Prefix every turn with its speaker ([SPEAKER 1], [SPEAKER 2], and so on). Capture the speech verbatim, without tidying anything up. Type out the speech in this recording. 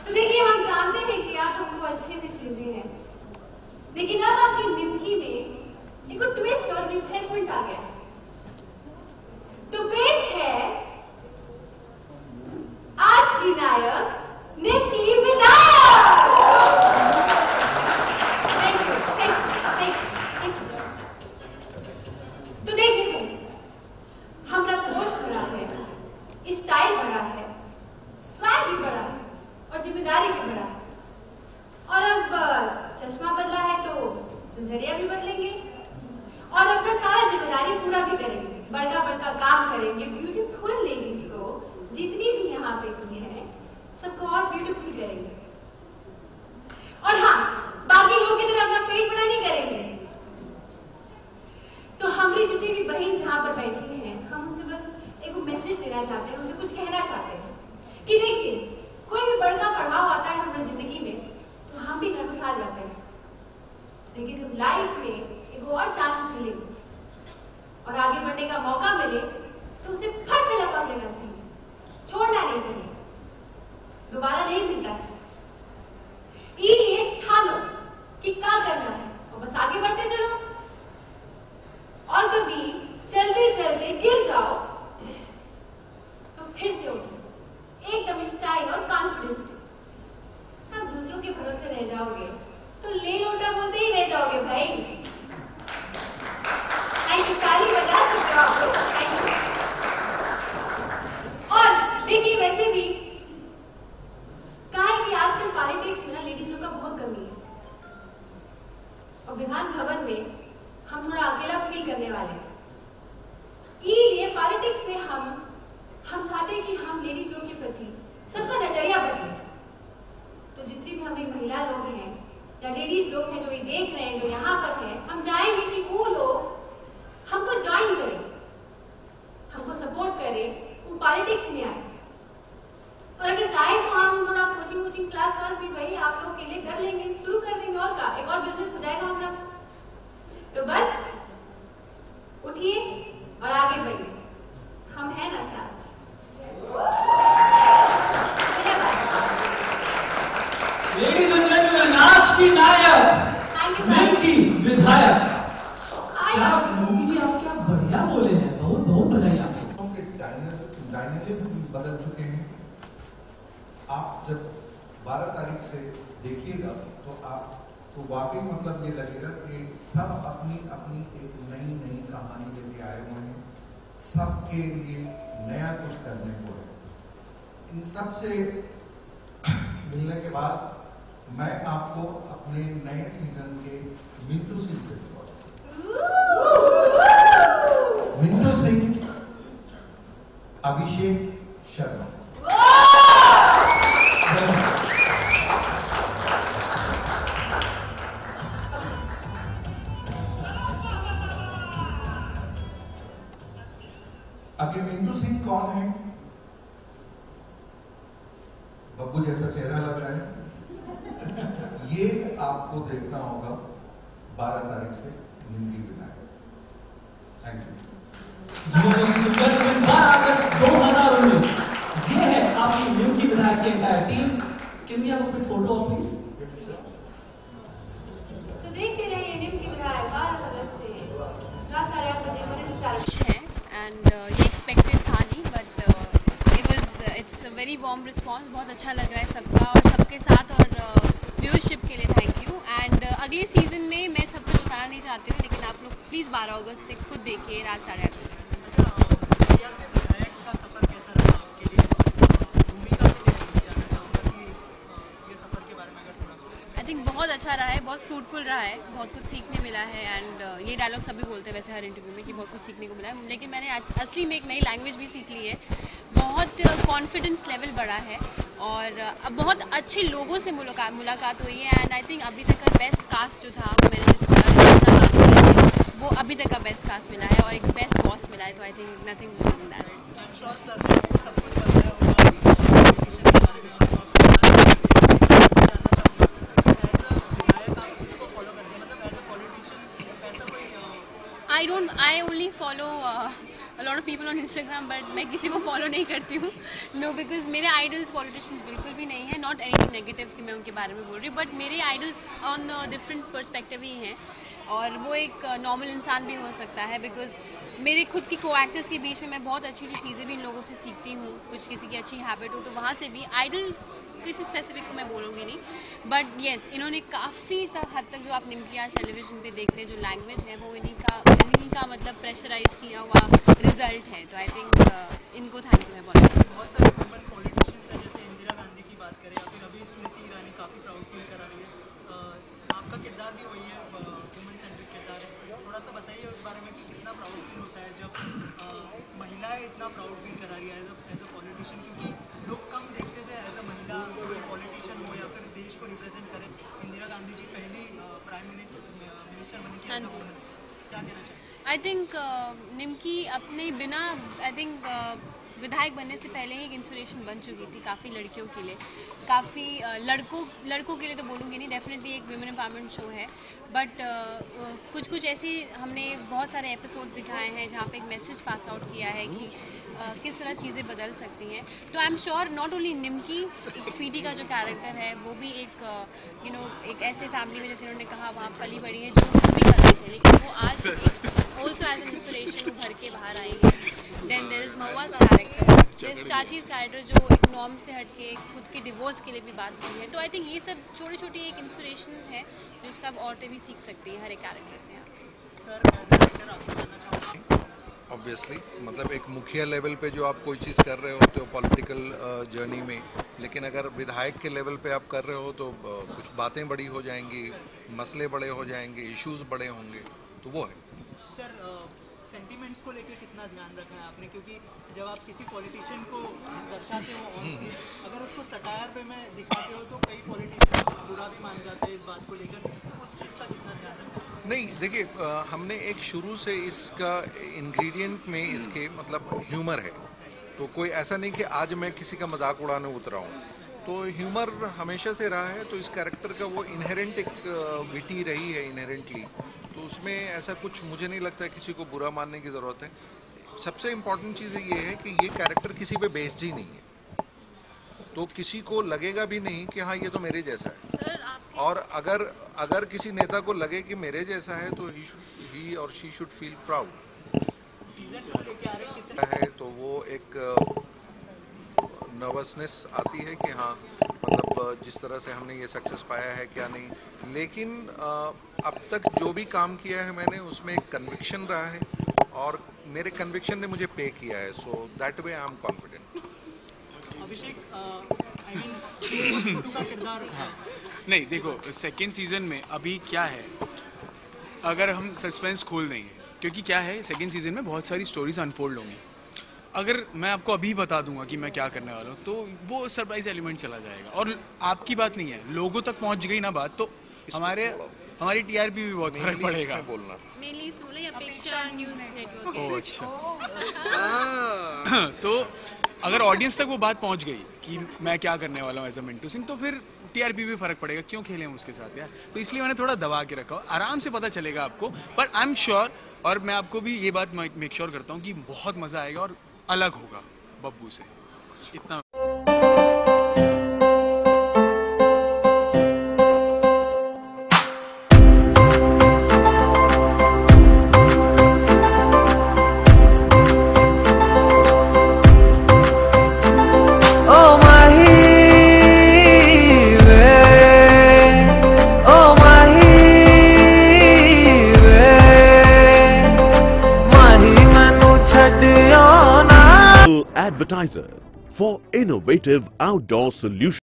[SPEAKER 1] तो देखिए, हम जानते हैं कि आप हमको अच्छे से चिन्हते हैं, लेकिन अब आपकी निमकी में एक ट्विस्ट और रिप्लेसमेंट आ गया है। तो पेश है आज की नायक Nimki Vidhayak. Thank you, thank you, thank you. तो देखिए भाई, हमारा पोस्ट बड़ा है, स्टाइल बड़ा है, स्वैग भी बड़ा है और जिम्मेदारी भी बड़ा है। और अब चश्मा बदला है तो नजरिया भी बदलेंगे और अपना सारा जिम्मेदारी पूरा भी करेंगे, बड़का बड़का काम करेंगे। ब्यूटीफुल लेडीज को जितनी भी यहाँ पे की है सबको और ब्यूटीफुल करेंगे। और हाँ, बाकी लोग की तरह अपना पेट बड़ा नहीं करेंगे। तो हमारी जितनी भी बहन यहाँ पर बैठी हैं, हम उनसे बस एक मैसेज देना चाहते हैं, उनसे कुछ कहना चाहते हैं कि देखिए, कोई भी बड़का पड़ाव आता है हमारी जिंदगी में तो हम भी नर्वस आ जाते हैं, लेकिन जब लाइफ में एक और चांस मिले और आगे बढ़ने का मौका मिले तो उसे फट से लपक लेना चाहिए, छोड़ना नहीं चाहिए, दोबारा नहीं मिलता है। ये ठानो कि क्या करना है और बस आगे बढ़ते चलो। और कभी चलते चलते गिर जाओ तो फिर से उठो, एकदम स्टाइल और कॉन्फिडेंस से। आप दूसरों के भरोसे रह जाओगे तो ले लोटा बोलते ही रह जाओगे भाई। थैंक यू, ताली बजा सकते हो आप लोग, थैंक यू। और देखिए, वैसे भी कहा है कि आजकल पॉलिटिक्स में ना लेडीजों का बहुत कमी है और विधान भवन में हम थोड़ा अकेला फील करने वाले हैं। इसलिए पॉलिटिक्स में हम हम चाहते हैं कि हम लेडीज लोग के प्रति सबका नजरिया बदले। तो जितनी भी हमारी महिला लोग हैं या लेडीज लोग हैं जो ये देख रहे हैं, जो यहाँ पर हैं, हम चाहेंगे कि वो लोग हमको ज्वाइन करें, हमको सपोर्ट करें, वो पॉलिटिक्स में आए। और अगर चाहे तो हम थोड़ा कोचिंग कोचिंग क्लास वास भी भाई आप लोग के लिए कर लेंगे, शुरू कर देंगे, और का एक और बिजनेस हो जाएगा हमारा। तो बस उठिए और आगे बढ़िए, हम हैं ना साथ।
[SPEAKER 2] लेडीज एंड जेंटलमैन, आज की नायक निमकी विधायक। क्या निमकी जी, आप क्या बढ़िया बोले हैं, बहुत बहुत बधाई आपको।
[SPEAKER 3] उनके डायनेमिज्म बदल चुके हैं। आप जब बारह तारीख से देखिएगा तो आपको वाकई मतलब ये लगेगा कि सब अपनी अपनी एक नई नई कहानी लेके आए हुए हैं, सबके लिए नया कुछ करने को है। इन सब से मिलने के बाद मैं आपको अपने नए सीजन के मिंटू सिंह से मिंटू सिंह, अभिषेक शर्मा। अब ये मिंटू सिंह कौन है? बब्बू जैसा चेहरा लग रहा है। ये आपको देखना होगा बारह तारीख से निमकी विधायक। Thank you.
[SPEAKER 2] बारह अगस्त दो हज़ार उन्नीस, ये है आपकी निमकी विधायक की entire team. Can we have a quick photo please?
[SPEAKER 1] So देखते रहिए निमकी विधायक बारह अगस्त से रात साढ़े आठ बजे मॉनिटर है। एंड ये एक्सपेक्टेड था जी, but it was it's a very warm response. बहुत अच्छा लग रहा है सबका और सबके साथ, और व्यूअरशिप के लिए थैंक यू। एंड अगले सीजन में मैं सब कुछ बताना नहीं चाहती हूँ, लेकिन आप लोग प्लीज़ बारह अगस्त से खुद देखिए रात साढ़े आठ बजे। आई थिंक बहुत अच्छा रहा है, बहुत फ्रूटफुल रहा है, बहुत कुछ सीखने मिला है। एंड uh, ये डायलॉग सभी बोलते हैं वैसे हर इंटरव्यू में कि बहुत कुछ सीखने को मिला है, लेकिन मैंने असली में एक नई लैंग्वेज भी सीख ली है। बहुत कॉन्फिडेंस लेवल बढ़ा है और अब बहुत अच्छे लोगों से मुलाकात मुलाकात हुई है। एंड आई थिंक अभी तक का बेस्ट कास्ट जो था, वो मैंने जिस वो अभी तक का बेस्ट कास्ट मिला है और एक बेस्ट बॉस मिला है। तो I think nothing more than that. I don't. I only follow uh,
[SPEAKER 4] a lot of people on Instagram, but मैं किसी को follow नहीं करती हूँ. No, because मेरे idols politicians बिल्कुल भी नहीं है. Not anything negative कि मैं उनके बारे में बोल रही हूँ, but मेरे idols on uh, different perspective ही हैं. और वो एक नॉर्मल uh, इंसान भी हो सकता है, बिकॉज मेरे खुद की को एक्टर्स के बीच में मैं बहुत अच्छी अच्छी चीज़ें भी इन लोगों से सीखती हूँ. कुछ किसी की अच्छी हैबिट हो तो वहाँ से भी. आइडल किसी स्पेसिफिक को मैं बोलूँगी नहीं, बट येस yes, इन्होंने काफ़ी हद तक जो आप निम्की आज टेलीविजन पे देखते हैं जो लैंग्वेज है वो इन्हीं का इन्हीं का मतलब प्रेशराइज किया हुआ रिजल्ट है. तो आई थिंक uh, इनको थैंक यू मैं बहुत
[SPEAKER 5] बहुत सारे वुमेन पॉलिटिशियंस हैं, जैसे इंदिरा गांधी की बात करें या फिर अभी स्मृति ईरानी काफ़ी प्राउड फील करा रही है. आपका किरदार भी वही है, वुमेन सेंट्रिक किरदार है. थोड़ा सा बताइए उस बारे में कि कितना प्राउड फील होता है जब महिलाएं इतना प्राउड फील करा रही है एज अ पॉलिटिशियन, क्योंकि लोग कम देखते थे एज अ महिला कोई पॉलिटिशियन हो या फिर देश को रिप्रेजेंट करे. इंदिरा गांधी जी पहली प्राइम मिनिस्टर बनी थी. क्या कहना चाहिए?
[SPEAKER 4] आई थिंक निम्की अपने बिना आई थिंक विधायक बनने से पहले ही एक इंस्पिरेशन बन चुकी थी काफ़ी लड़कियों के लिए. काफ़ी uh, लड़कों लड़कों के लिए तो बोलूँगी नहीं, डेफिनेटली एक वुमेन एम्पावरमेंट शो है, बट uh, कुछ कुछ ऐसी हमने बहुत सारे एपिसोड्स दिखाए हैं जहाँ पे एक मैसेज पास आउट किया है कि uh, किस तरह चीज़ें बदल सकती हैं. तो I am sure not only Nimki, Sweety का जो कैरेक्टर है वो भी एक you uh, no you know, एक ऐसे फैमिली में जैसे उन्होंने कहा वहाँ पली बड़ी है जो सभी कर रहे थे, लेकिन वो आज ऑल्सो एज एन इंस्पिरेशन उभर के बाहर आई है. देन देयर इज मवाज कैरेक्टर, देयर चाचीज कैरेक्टर जो एक नॉर्म से हटके खुद के डिवोर्स के लिए भी बात की है. तो आई थिंक ये सब छोटी छोटी एक इंस्पिरेशंस हैं जो सब औरतें भी सीख सकती हैं हर एक कैरेक्टर से.
[SPEAKER 5] सर एज ए राइटर आपसे जानना चाहूँगा,
[SPEAKER 3] ऑब्वियसली मतलब एक मुखिया लेवल पे जो आप कोई चीज़ कर रहे होते हो पॉलिटिकल जर्नी में, लेकिन अगर विधायक के लेवल पे आप कर रहे हो तो uh, कुछ बातें बड़ी हो जाएंगी, मसले बड़े हो जाएंगे, इश्यूज बड़े होंगे. तो वो है.
[SPEAKER 5] सर सेंटिमेंट्स को लेकर कितना ध्यान रखा है आपने, क्योंकि जब आप किसी पॉलिटिशियन को दर्शाते हो ऑन स्क्रीन, अगर उसको सटायर पे में दिखाते हो तो कई पॉलिटिशियंस बुरा भी मान जाते हैं इस बात को लेकर. उस चीज़ का कितना ध्यान रखा है?
[SPEAKER 3] नहीं देखिए, हमने एक शुरू से इसका इंग्रेडिएंट में इसके मतलब ह्यूमर है. तो कोई ऐसा नहीं कि आज मैं किसी का मजाक उड़ाने उतरा हूँ. तो ह्यूमर हमेशा से रहा है. तो इस कैरेक्टर का वो इनहेरेंट एक विटी रही है इनहेरेंटली. तो उसमें ऐसा कुछ मुझे नहीं लगता है किसी को बुरा मानने की ज़रूरत है. सबसे इम्पॉर्टेंट चीज़ ये है कि ये कैरेक्टर किसी पे बेस्ड ही नहीं है, तो किसी को लगेगा भी नहीं कि हाँ ये तो मेरे जैसा है. और अगर अगर किसी नेता को लगे कि मेरे जैसा है तो ही शुड ही और शी शुड फील प्राउड. है तो वो एक नर्वसनेस आती है कि हाँ मतलब जिस तरह से हमने ये सक्सेस पाया है क्या नहीं. लेकिन अब तक जो भी काम किया है मैंने उसमें एक कन्विक्शन रहा है और मेरे कन्विक्शन ने मुझे पे किया है. So that way I am confident.
[SPEAKER 5] Abhishek, I mean का किरदार
[SPEAKER 6] नहीं देखो सेकेंड सीजन में अभी क्या है, अगर हम सस्पेंस खोल देंगे, क्योंकि क्या है सेकेंड सीजन में बहुत सारी स्टोरीज अनफोल्ड होंगी. अगर मैं आपको अभी बता दूंगा कि मैं क्या करने वाला हूँ तो वो सरप्राइज एलिमेंट चला जाएगा. और आपकी बात नहीं है, लोगों तक पहुँच गई ना बात, तो हमारे हमारी टीआरपी भी बहुत फर्क पड़ेगा.
[SPEAKER 3] बोलना
[SPEAKER 6] तो अगर ऑडियंस तक वो बात पहुंच गई कि मैं क्या करने वाला हूँ एज अ मिंटू सिंह, तो फिर टीआरपी भी फर्क पड़ेगा. क्यों खेलें हम उसके साथ यार. तो इसलिए मैंने थोड़ा दबा के रखा. आराम से पता चलेगा आपको, बट आई एम श्योर, और मैं आपको भी ये बात मेक श्योर करता हूँ कि बहुत मज़ा आएगा और अलग होगा बब्बू से. बस इतना.
[SPEAKER 7] Advertiser for innovative outdoor solutions.